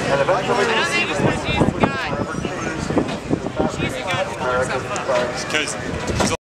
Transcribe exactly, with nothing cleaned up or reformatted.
And eventually, I don't think it's because she's a guy. She's a guy who looks up. Because